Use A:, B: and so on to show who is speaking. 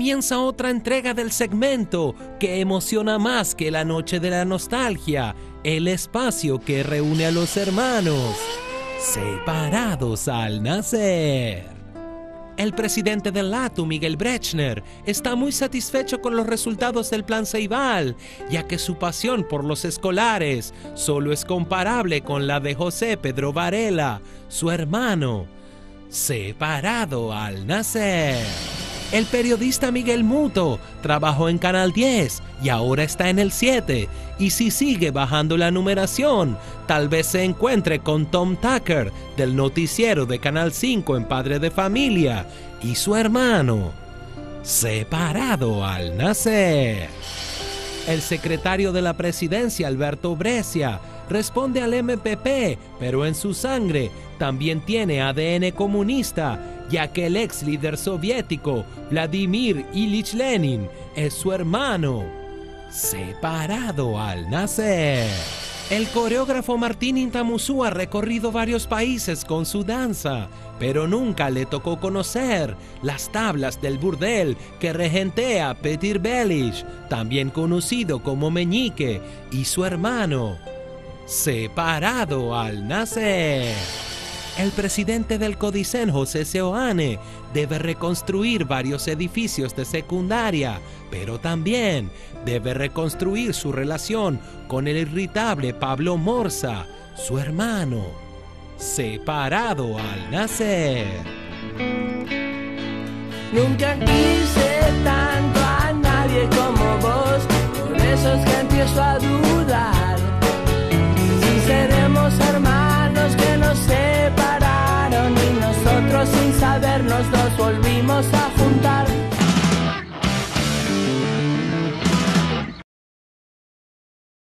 A: comienza otra entrega del segmento que emociona más que la noche de la nostalgia, el espacio que reúne a los hermanos separados al nacer. El presidente del LATU, Miguel Brechner, está muy satisfecho con los resultados del Plan Ceibal, ya que su pasión por los escolares solo es comparable con la de José Pedro Varela, su hermano, separado al nacer. El periodista Miguel Muto trabajó en Canal 10 y ahora está en el 7. Y si sigue bajando la numeración, tal vez se encuentre con Tom Tucker del noticiero de Canal 5 en Padre de Familia y su hermano, separado al nacer. El secretario de la presidencia, Alberto Brescia, responde al MPP, pero en su sangre también tiene ADN comunista, ya que el ex líder soviético, Vladimir Ilich Lenin, es su hermano, separado al nacer. El coreógrafo Martín Intamuzú ha recorrido varios países con su danza, pero nunca le tocó conocer las tablas del burdel que regentea Petir Belish, también conocido como Meñique, y su hermano, separado al nacer. El presidente del Codicen, José Seoane, debe reconstruir varios edificios de secundaria, pero también debe reconstruir su relación con el irritable Pablo Morza, su hermano, separado al nacer.
B: Nunca quise tanto a nadie como vos, por eso es que empiezo a dudar si seremos hermanos que nos separaron y nosotros sin saber nos volvimos a